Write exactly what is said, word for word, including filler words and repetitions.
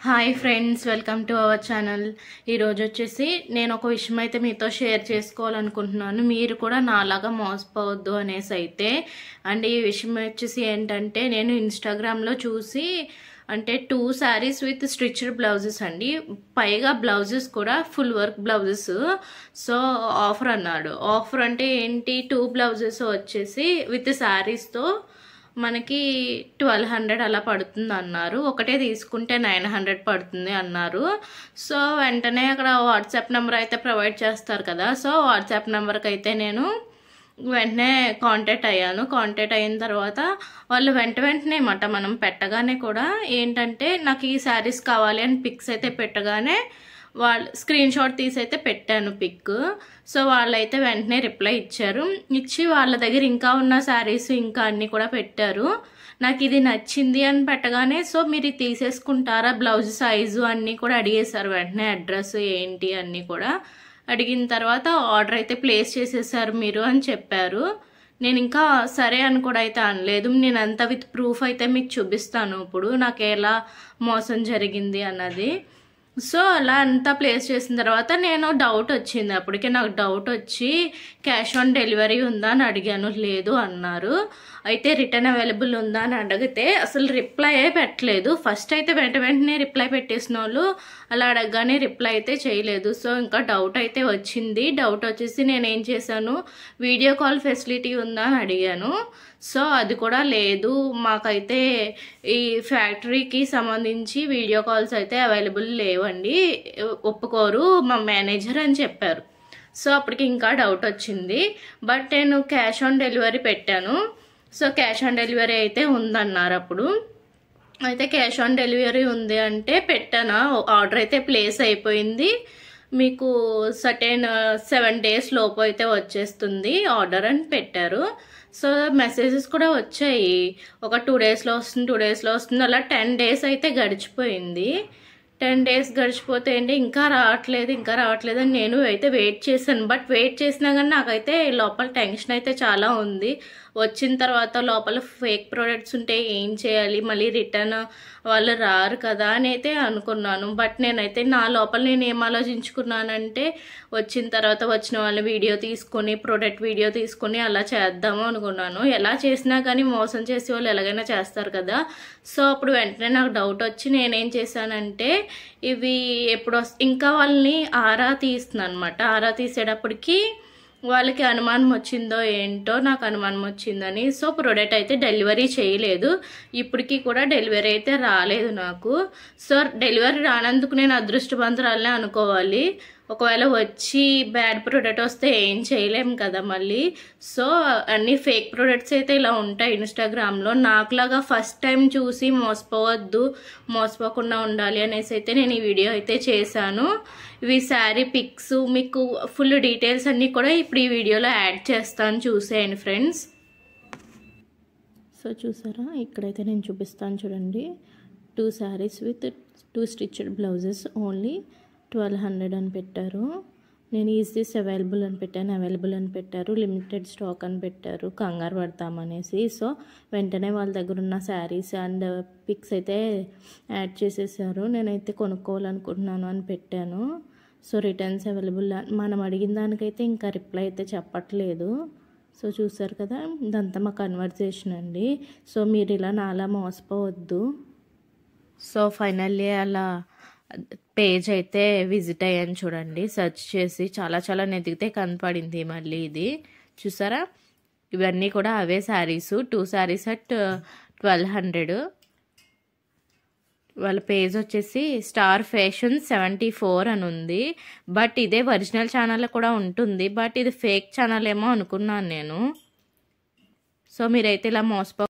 Hi friends, welcome to our channel. ఈరోజు వచ్చేసి నేను ఒక విషయం అయితే మీతో షేర్ చేసుకోవాలనుకుంటున్నాను. మీరు కూడా నాలాగా మోసపోవద్దు అనేసి అయితే. అండ్ ఈ విషయం వచ్చేసి ఏంటంటే, నేను ఇన్స్టాగ్రామ్లో చూసి అంటే two saris with stitched blouses అండి, పైగా బ్లౌజెస్ కూడా full work blouses. So offer అన్నాడు. ఆఫర్ అంటే ఏంటి, టూ బ్లౌజెస్ వచ్చేసి విత్ శారీస్తో మనకి ట్వెల్వ్ హండ్రెడ్ అలా పడుతుంది అన్నారు. ఒకటే తీసుకుంటే నైన్ హండ్రెడ్ పడుతుంది అన్నారు. సో వెంటనే అక్కడ వాట్సాప్ నెంబర్ అయితే ప్రొవైడ్ చేస్తారు కదా. సో వాట్సాప్ నెంబర్కి అయితే నేను వెంటనే కాంటాక్ట్ అయ్యాను. కాంటాక్ట్ అయిన తర్వాత వాళ్ళు వెంట వెంటనే మాట మనం పెట్టగానే కూడా ఏంటంటే, నాకు ఈ శారీస్ కావాలి అని పిక్స్ అయితే పెట్టగానే వాళ్ళు స్క్రీన్ షాట్ తీసి అయితే పెట్టాను పిక్. సో వాళ్ళైతే వెంటనే రిప్లై ఇచ్చారు. ఇచ్చి వాళ్ళ దగ్గర ఇంకా ఉన్న శారీస్ ఇంకా అన్నీ కూడా పెట్టారు. నాకు ఇది నచ్చింది అని పెట్టగానే, సో మీరు ఇది తీసేసుకుంటారా, బ్లౌజ్ సైజు అన్నీ కూడా అడిగేశారు. వెంటనే అడ్రస్ ఏంటి అన్నీ కూడా అడిగిన తర్వాత ఆర్డర్ అయితే ప్లేస్ చేసేసారు మీరు అని చెప్పారు. నేను ఇంకా సరే అని కూడా అయితే అనలేదు. నేను అంతా విత్ ప్రూఫ్ అయితే మీకు చూపిస్తాను ఇప్పుడు నాకు ఎలా మోసం జరిగింది అన్నది. సో అలా అంతా ప్లేస్ చేసిన తర్వాత నేను డౌట్ వచ్చింది. అప్పటికే నాకు డౌట్ వచ్చి క్యాష్ ఆన్ డెలివరీ ఉందా అని అడిగాను. లేదు అన్నారు. అయితే రిటర్న్ అవైలబుల్ ఉందా అని అడిగితే అసలు రిప్లై పెట్టలేదు. ఫస్ట్ అయితే వెంట వెంటనే రిప్లై పెట్టేసిన వాళ్ళు అలా అడగగానే రిప్లై అయితే చేయలేదు. సో ఇంకా డౌట్ అయితే వచ్చింది. డౌట్ వచ్చేసి నేను ఏం చేశాను, వీడియో కాల్ ఫెసిలిటీ ఉందా అని అడిగాను. సో అది కూడా లేదు, మాకైతే ఈ ఫ్యాక్టరీకి సంబంధించి వీడియో కాల్స్ అయితే అవైలబుల్ లేవండి, ఒప్పుకోరు మా మేనేజర్ అని చెప్పారు. సో అప్పటికి ఇంకా డౌట్ వచ్చింది. బట్ నేను క్యాష్ ఆన్ డెలివరీ పెట్టాను. సో క్యాష్ ఆన్ డెలివరీ అయితే ఉందన్నారు అప్పుడు. అయితే క్యాష్ ఆన్ డెలివరీ ఉంది అంటే పెట్టాను. ఆర్డర్ అయితే ప్లేస్ అయిపోయింది. మీకు సర్టెన్ సెవెన్ డేస్ లోపు అయితే వచ్చేస్తుంది ఆర్డర్ అని పెట్టారు. సో మెసేజెస్ కూడా వచ్చాయి, ఒక టూ డేస్లో వస్తుంది టూ డేస్లో వస్తుంది అలా టెన్ డేస్ అయితే గడిచిపోయింది. టెన్ డేస్ గడిచిపోతే ఏంటి ఇంకా రావట్లేదు ఇంకా రావట్లేదు అని నేను అయితే వెయిట్ చేశాను. బట్ వెయిట్ చేసినా కానీ నాకైతే లోపల టెన్షన్ అయితే చాలా ఉంది. వచ్చిన తర్వాత లోపల ఫేక్ ప్రోడక్ట్స్ ఉంటే ఏం చేయాలి, మళ్ళీ రిటర్న్ వాళ్ళు రారు కదా అని అయితే అనుకున్నాను. బట్ నేనైతే నా లోపల నేను ఏం ఆలోచించుకున్నానంటే, వచ్చిన తర్వాత వచ్చిన వాళ్ళ వీడియో తీసుకొని ప్రోడక్ట్ వీడియో తీసుకొని అలా చేద్దాము అనుకున్నాను. ఎలా చేసినా కానీ మోసం చేసే వాళ్ళు ఎలాగైనా చేస్తారు కదా. సో అప్పుడు వెంటనే నాకు డౌట్ వచ్చి నేనేం చేశానంటే, ఇవి ఎప్పుడు ఇంకా వాళ్ళని ఆరా తీస్తున్నాను అనమాట. ఆరా తీసేటప్పటికి వాళ్ళకి అనుమానం వచ్చిందో ఏంటో, నాకు అనుమానం వచ్చిందని సో ప్రోడక్ట్ అయితే డెలివరీ చేయలేదు. ఇప్పటికీ కూడా డెలివరీ అయితే రాలేదు నాకు. సో డెలివరీ రానందుకు నేను అదృష్టవంతురాలనే అనుకోవాలి. ఒకవేళ వచ్చి బ్యాడ్ ప్రోడక్ట్ వస్తే ఏం చేయలేం కదా మళ్ళీ. సో అన్ని ఫేక్ ప్రోడక్ట్స్ అయితే ఇలా ఉంటాయి ఇన్స్టాగ్రామ్లో. నాకులాగా ఫస్ట్ టైం చూసి మోసపోవద్దు, మోసపోకుండా ఉండాలి అనేసి అయితే నేను ఈ వీడియో అయితే చేశాను. ఇవి శారీ పిక్స్ మీకు ఫుల్ డీటెయిల్స్ అన్నీ కూడా ఇప్పుడు ఈ వీడియోలో యాడ్ చేస్తాను, చూసేయండి ఫ్రెండ్స్. సో చూసారా, ఇక్కడైతే నేను చూపిస్తాను చూడండి. Two saris with two stitched blouses only twelve hundred అని పెట్టారు. నేను ఈజ్ దిస్ అవైలబుల్ అని పెట్టాను, అవైలబుల్ అని పెట్టారు, లిమిటెడ్ స్టాక్ అని పెట్టారు, కంగారు పడతామనేసి. సో వెంటనే వాళ్ళ దగ్గర ఉన్న శారీస్ అండ్ పిక్స్ అయితే యాడ్ చేసేసారు. నేనైతే కొనుక్కోవాలనుకుంటున్నాను అని పెట్టాను. సో రిటర్న్స్ అవైలబుల్ మనం అడిగిన దానికైతే ఇంకా రిప్లై అయితే చెప్పట్లేదు. సో చూసారు కదా, ఇదంతా మా కన్వర్జేషన్ అండి. సో మీరు ఇలా నాలా మోసపోవద్దు. సో ఫైనల్లీ అలా పేజ్ అయితే విజిట్ అయ్యాను చూడండి. సెర్చ్ చేసి చాలా చాలా నెతికితే కనపడింది మళ్ళీ ఇది. చూసారా, ఇవన్నీ కూడా అవే saris. Two saris at twelve hundred. వాళ్ళ పేజ్ వచ్చేసి స్టార్ ఫ్యాషన్ సెవెంటీ ఫోర్ అని ఉంది. బట్ ఇదే ఒరిజినల్ ఛానల్ కూడా ఉంటుంది. బట్ ఇది ఫేక్ ఛానల్ ఏమో అనుకున్నాను నేను. సో మీరైతే ఇలా మోసపో